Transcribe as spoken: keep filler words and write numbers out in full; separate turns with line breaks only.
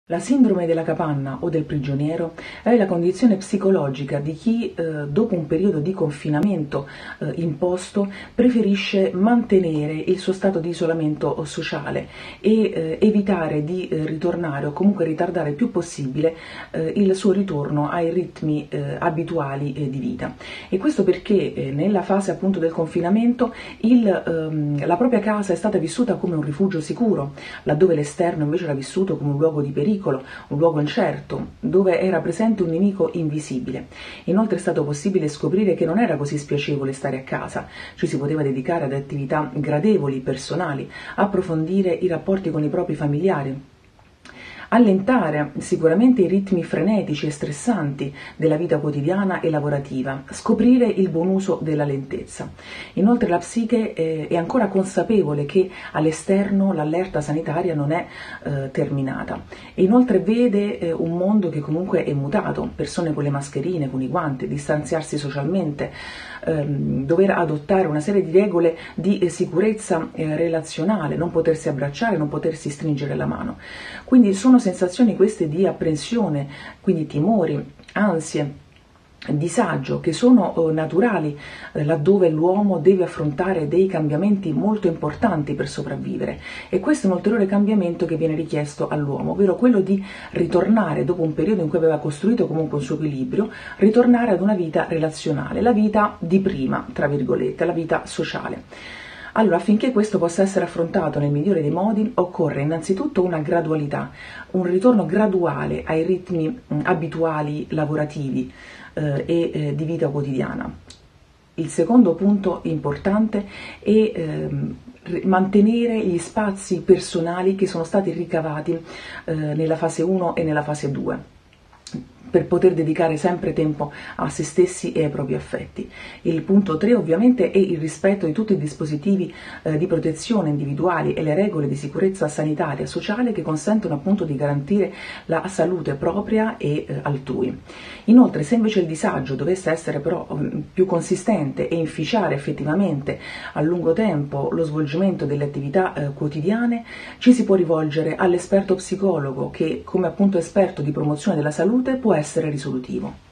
La sindrome della capanna o del prigioniero è la condizione psicologica di chi, eh, dopo un periodo di confinamento eh, imposto, preferisce mantenere il suo stato di isolamento sociale e eh, evitare di eh, ritornare o comunque ritardare il più possibile eh, il suo ritorno ai ritmi eh, abituali eh, di vita. E questo perché eh, nella fase appunto del confinamento il, ehm, la propria casa è stata vissuta come un rifugio sicuro, laddove l'esterno invece era vissuto come un luogo di pericolo, un luogo incerto, dove era presente un nemico invisibile. Inoltre è stato possibile scoprire che non era così spiacevole stare a casa, ci si poteva dedicare ad attività gradevoli, personali, approfondire i rapporti con i propri familiari, allentare sicuramente i ritmi frenetici e stressanti della vita quotidiana e lavorativa, scoprire il buon uso della lentezza. Inoltre la psiche è ancora consapevole che all'esterno l'allerta sanitaria non è eh, terminata e inoltre vede eh, un mondo che comunque è mutato, persone con le mascherine, con i guanti, distanziarsi socialmente, ehm, dover adottare una serie di regole di eh, sicurezza eh, relazionale, non potersi abbracciare, non potersi stringere la mano. Quindi sono sensazioni queste di apprensione, quindi timori, ansie, disagio, che sono eh, naturali eh, laddove l'uomo deve affrontare dei cambiamenti molto importanti per sopravvivere, e questo è un ulteriore cambiamento che viene richiesto all'uomo, ovvero quello di ritornare, dopo un periodo in cui aveva costruito comunque un suo equilibrio, ritornare ad una vita relazionale, la vita di prima, tra virgolette, la vita sociale. Allora, affinché questo possa essere affrontato nel migliore dei modi, occorre innanzitutto una gradualità, un ritorno graduale ai ritmi mh, abituali lavorativi eh, e eh, di vita quotidiana. Il secondo punto importante è ehm, mantenere gli spazi personali che sono stati ricavati eh, nella fase uno e nella fase due. Per poter dedicare sempre tempo a se stessi e ai propri affetti. Il punto tre ovviamente è il rispetto di tutti i dispositivi eh, di protezione individuali e le regole di sicurezza sanitaria e sociale che consentono appunto di garantire la salute propria e eh, altrui. Inoltre, se invece il disagio dovesse essere però più consistente e inficiare effettivamente a lungo tempo lo svolgimento delle attività eh, quotidiane, ci si può rivolgere all'esperto psicologo che, come appunto esperto di promozione della salute, può essere risolutivo.